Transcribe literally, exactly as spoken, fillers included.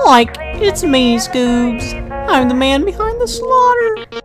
Like, it's me, Scoobs. I'm the man behind the slaughter.